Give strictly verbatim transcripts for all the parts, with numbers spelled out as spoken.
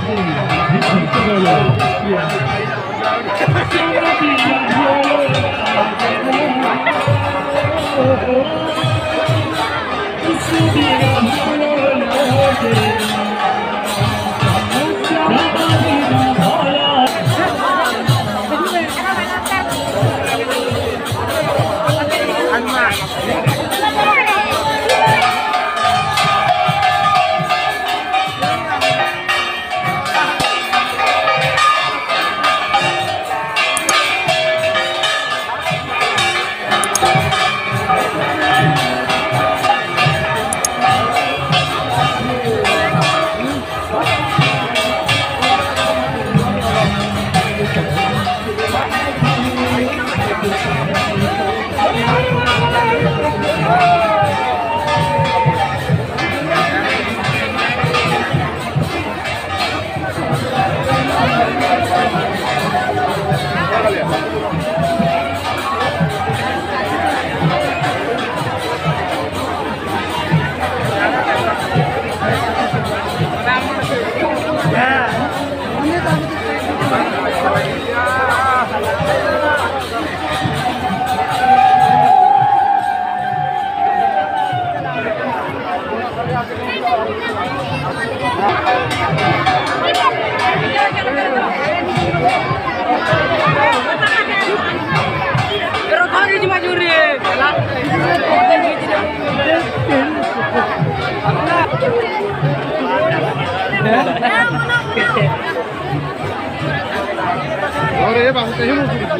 ये बात कही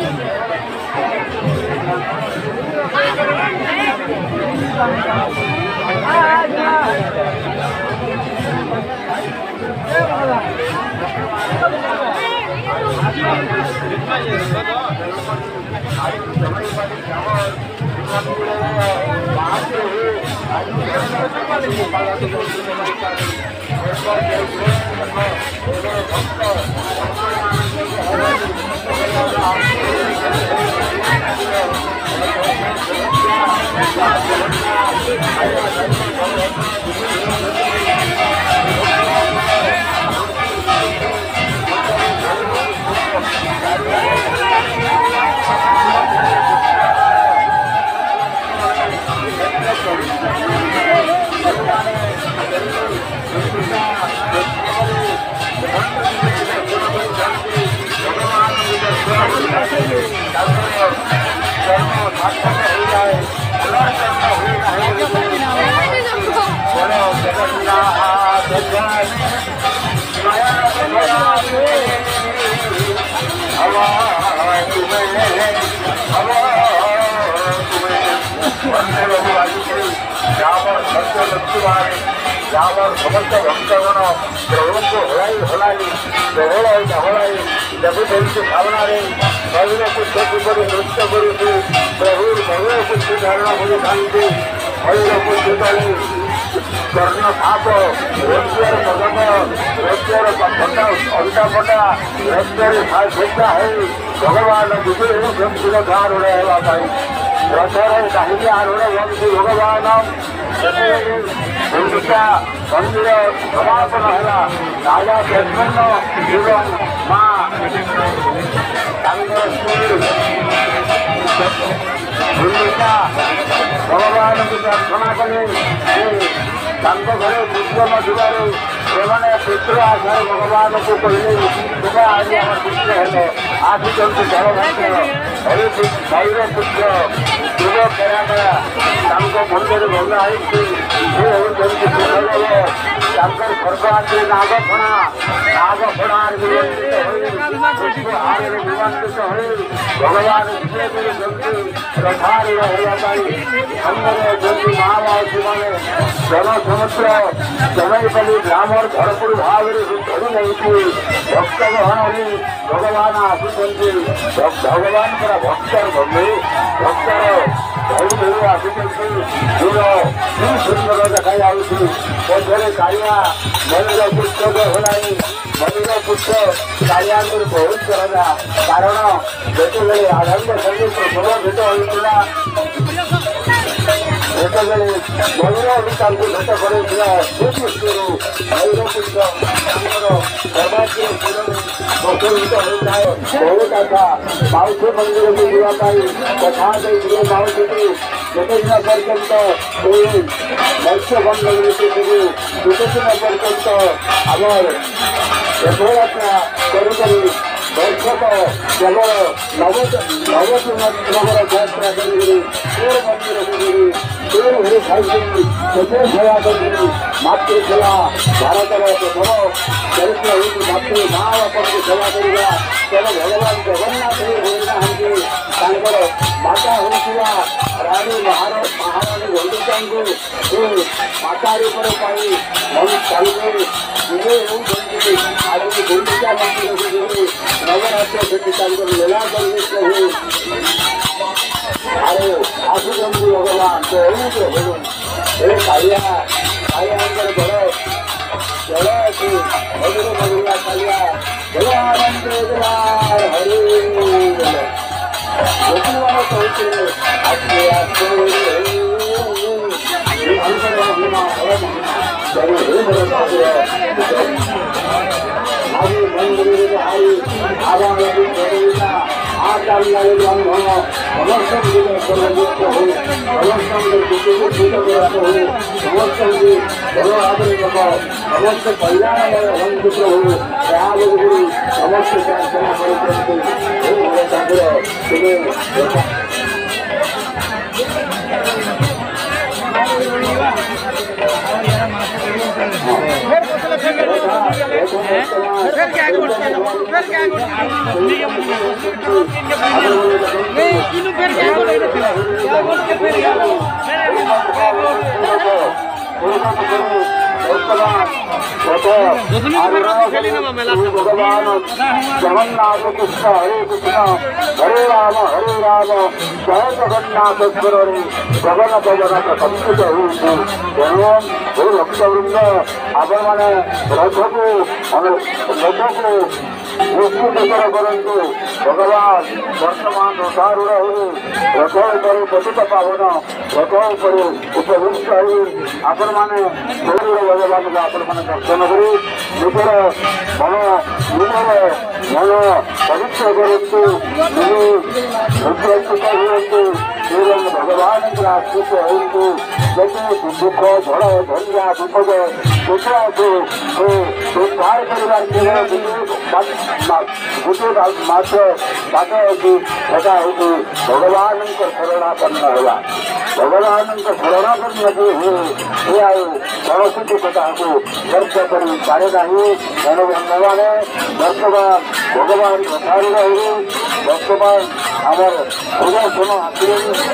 समस्त भक्तगण प्रभु को हलाई हलाई प्रबल हलाई देवी भावना शरीर को किपरि नृत्य कर प्रभु भगव पुष्टि धारण कर शरीर को जोताई कर्ण साप रस्यर मदन रस्यर फटा अंटा फटा रस्यर भेदा है भगवान विजय गंभीर धारण होगापाई रथर कहीं आरूढ़ बंशी भगवान गुंडिचा मंदिर समापन है राजा प्रसन्न एवं माँ गुंडिचा भगवान की प्रार्थना कले घरे दुष्कर्म जुबारू से पुत्र आशार भगवान को कहले तुम्हें आज आम पुत्र है आसिंट जल भक्त शैर पुत्र शिव केराकरा मंदिर भंगा स्वर्ग आसे नागफणा नागफणा विमानित हो भगवान रथार जमी महावासी मैंने जन समुद्र जमईपल्ली ग्रामर भरपूर भाव धरी नहीं भक्त गहन भगवान आसुच्च भगवान भक्तर बंधु भक्तर धरी धरी आसुच्च सुंदर देखा जाऊे कालिया मयूर पुस्तक होनाई मयूर पुष्प कालिया बहुत चला कारण जो आनंद संगीत प्रबल भेट होता ଯେତେବେଳେ ମୟୂର ତାଙ୍କୁ ଭେଟ କରାଇଥିଲା ଶ୍ରୀକୃଷ୍ଣରୁ ମୟୂରପୁତ୍ର ତାଙ୍କର ସୌଭାଗ୍ୟ ପୂରଣ ପ୍ରଫୁଲ୍ଲିତ ହୋଇଥାଏ। ବହୁ କଥା ମାଉସୀ ମନ୍ଦିରକୁ ଯିବା ପାଇଁ କଥା ଦେଇଥିଲେ ମାଉସୀକୁ ଯେତେଦିନ ପର୍ଯ୍ୟନ୍ତ ଏହି ମତ୍ସ୍ୟବନ୍ଧ ନୀତିକୁ ଯେତେଦିନ ପର୍ଯ୍ୟନ୍ତ ଆମର ରଥଯାତ୍ରା କରି କରି ଦର୍ଶକ କେବଳ ନବଦୀ ନଗର ଯାତ୍ରା କରିକିରି ଶିବ ମନ୍ଦିରକୁ ଯିବି ଶିବ ଘରେ ଖାଇକିରି ସେତେ ସେବା କରିକିରି ମାତୃସେବା ଭାରତର ପ୍ରଥମ ଚରିତ୍ର ହେଉଛି ମାତୃ ମା ବାପଙ୍କୁ ସେବା କରିବା। ତେଣୁ ଭଗବାନ ଜଗନ୍ନାଥ ହୋଇନାହାନ୍ତି ତାଙ୍କର ମାତା ହୋଇଥିବା ରାଣୀ ମହାରାଣୀ ଗୁଣ୍ଡିଚାଙ୍କୁ ସେ ମାତା ରୂପରେ ପାଇ ଚାଲିବେ ନିଜେ ହେଉଛନ୍ତି ଆଗକୁ ଗୁଣ୍ଡିଚା ମନ୍ଦିରକୁ ଯିବେ ନବରାତ୍ର ସେଠି ତାଙ୍କର ଲୀଳା କରିବେ ପ୍ରଭୁ ଆରେ ଆସୁଛନ୍ତି ଭଗବାନ କହୁଛୁ ହେଲୁ ଏ କାଳିଆ କାଳିଆଙ୍କର ବଡ଼ ଜଳ ଅଛି ମଧୁର ମଧୁରା କାଳିଆ ଜଳାନନ୍ଦ ହରି ଲୋକମାନେ କହୁଥିଲେ ଆସ୍ତେ ଆସ୍ତେ समस्त कल्याण प्रभु समस्त प्रार्थना भगवान जगन्नाथ कृष्ण हरे कृष्ण हरे राम हरे राम जय जगन्नाथ रे जगन जगन्नाथ संस्कृत हो तेणु हे भक्तवृंद आपण मैंने रथ को रथ को मुक्तिकर करूँ भगवान वर्तमान रथारूढ़ हो रथ पर पतित पावन रथ पर उपभुक्त हो आपण मैंने भगवान को आपण मैंने दर्शन कर निजर मन निजर मन पवित्र करूँ उद्योगित हूँ एवं भगवान आश्रित हूँ जदि दुख झड़ धनिया विपद दुखको उद्धार कर गोटे मात्र बात अच्छी सेटा हूँ भगवान शरणापन्न होगा भगवान शरणापन्न जो हुए ये आई कौन दुखता को व्यर्थ कर पारे नहीं तेणु भगवान वर्तमान भगवान कथारूढ़ हो वर्तमान आमर हृदय सुन आखिर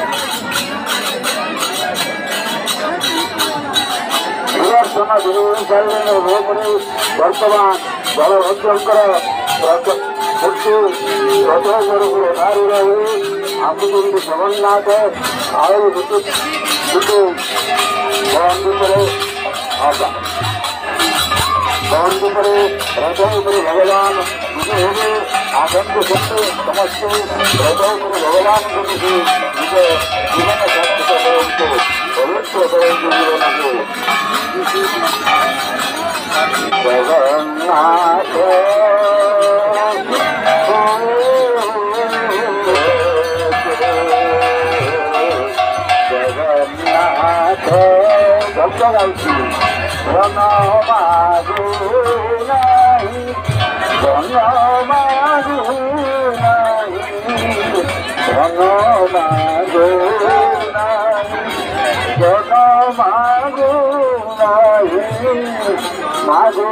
सुदर्शन रोगरे वर्तमान बलभद्रंकर मृत्यु रथस्वरूप रथारूढ़ हुए आसुचंद जगन्नाथ आउ गोटे गोटे बंदूपर बंदूपर रथ उपरे भगवान हुए आसंत सत्य समस्त रथ उपरे भगवान निज जीवन साक्षित करते पवित्र करते जगन्नाथ जगन्नाथ भक्त गाँची धन मागु नहीं धन मागु नहीं धन मागु नहीं धन मागु नहीं मागु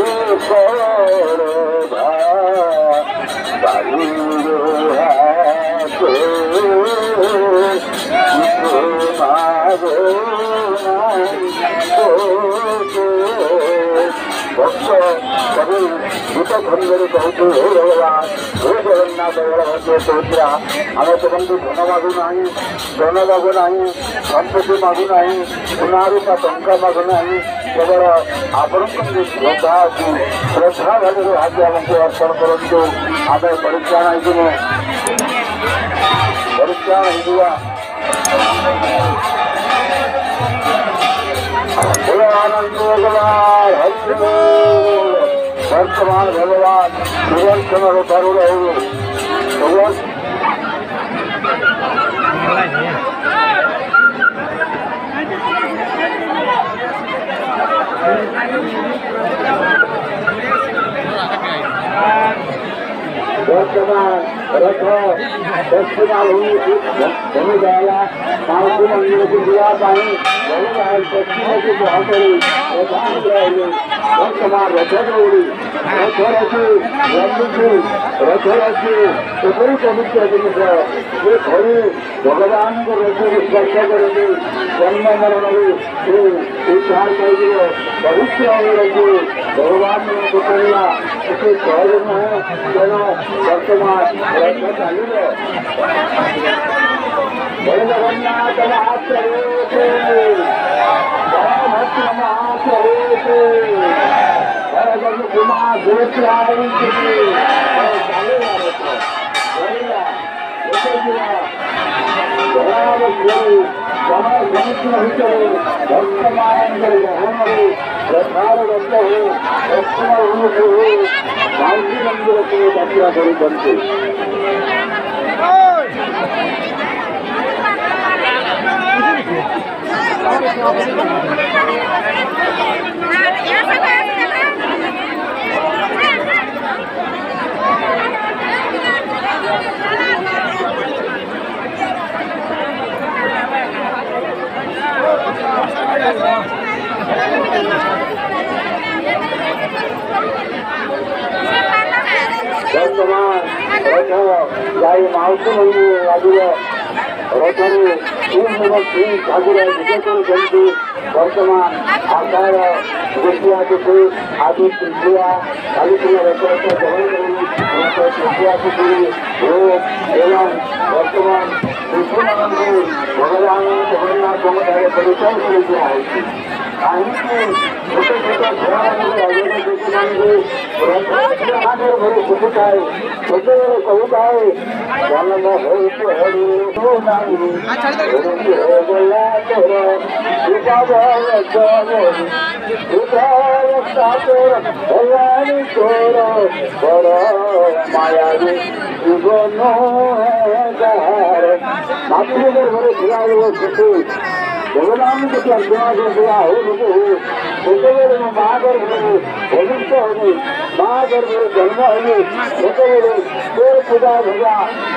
गीत धन्य कहते हे भगवान हे जगन्नाथ बलभद्र सुभद्रा आम तुमको धन मागु ना धन मागु ना संपत्ति मागु ना सुना रूपा टंका मागु ना केवल आपण श्रद्धा अच्छी श्रद्धा भाव आज आमको अर्पण करूँ आम परित्राण हो परित्राण हो आनंद भगवान वर्तमान भगवान सुदर्शन करुण भगवान वर्तमान रथ दक्षिणाल भूमि जाएगा मानसी मंदिर की दीवार पानी पश्चिम की जहां वर्तमान रथ दौड़ी रथ रखी रखी रथ रखी उपरी पवित्र जिनिस ये घड़ी भगवान को रथ को स्पर्श करेंगे जन्म मरण उद्धार कर भविष्य रखी भगवान ने बताया उसे सहज में है तेना वर्तमान रथ चालू है जगन्नाथ महाप्रभु महाप्रभु कुमार गोत्राई वर्तमान प्रसार करते हुए दक्षिण मानसी मंदिर को यात्रा करी बनते वर्तमान रथ जाई माउसी मंदिर आदिर रथरू तीन नंबर तीन ठाकुर विजय कर वर्तमान आकार द्वितीया तिथि आदि तृतीया कालीपूजा रथ ग्रहण कर तृतीया तिथि एवं वर्तमान कृष्ण भगवान जगन्नाथ समुदाय परिचय कर दिया है कहीं छोटे छोटे भरे सुखुताए छोटे बड़े कविताए जन्म हो भगवानी तोर बड़ मायावी जीवन मातृगर भरे खिला सुखी भगवान को क्या विवाह हुआ हो छोटे बड़े माँ गर्भ भविष्य होगी माँ गर्भ जन्म होगी छोटे बड़े पेड़ पूजा भजा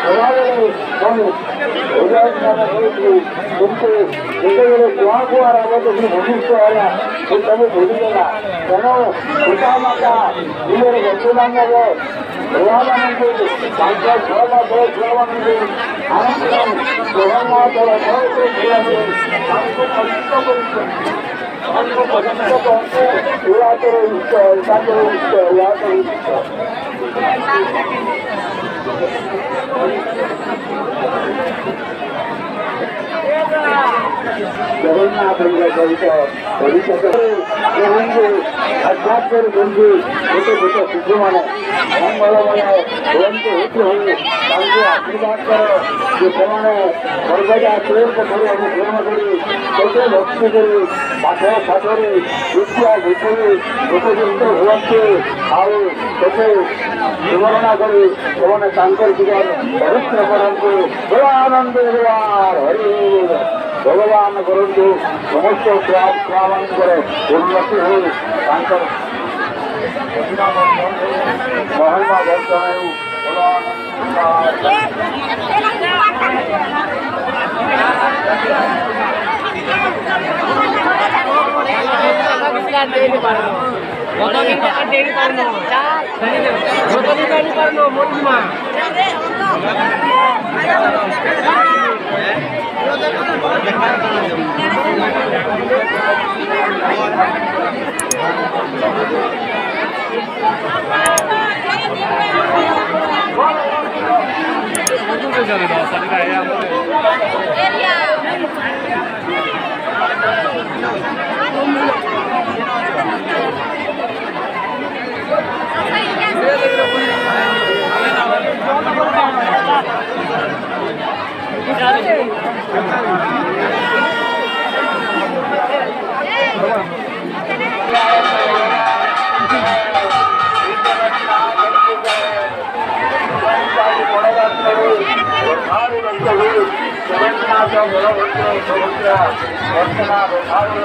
तुमसे छोटे बड़े कुआ कुआ रहा तो भविष्य आया तो तभी भूलिएगा चलो पिता माता मेरे बच्चे मांगा वो भगवान सांसद छह छह आनंद भगवान हमको पवित्र पवित्र हमको पवित्र पहुंचे हुआ करो ईश्वर ऐसा करो ईश्वर हुआ करो ईश्वर जगन्नाथ कविता भविष्य होंगे अध्यात्म गंगे छोटे छोटे शिशु माने मंगल मन होते होते होंगे आशीर्वाद करो जो ସେମାନେ ସର୍ବଦା ପ୍ରେମ କରି ଆମେ ପ୍ରେମ କରି କେତେ ଭକ୍ତି କରି ପାଠ ପାଠରେ ବିଦ୍ୟା ବୁଦ୍ଧିରେ ଉପଯୁକ୍ତ ହୁଅନ୍ତି ଆଉ କେତେ ସ୍ମରଣା କରି ସେମାନେ ତାଙ୍କର ଜୀବନ ପବିତ୍ର କରନ୍ତୁ ଆନନ୍ଦ ହରି ଭଗବାନ କରନ୍ତୁ ସମସ୍ତ ଛୁଆମାନଙ୍କର ଉନ୍ନତି ହୋଇ ତାଙ୍କର ମହିମା ବର୍ଷ ହେଉ সমুদ্রা বর্তনা ভালো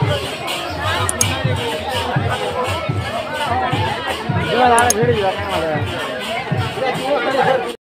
Dua lah, dua juga kan ada.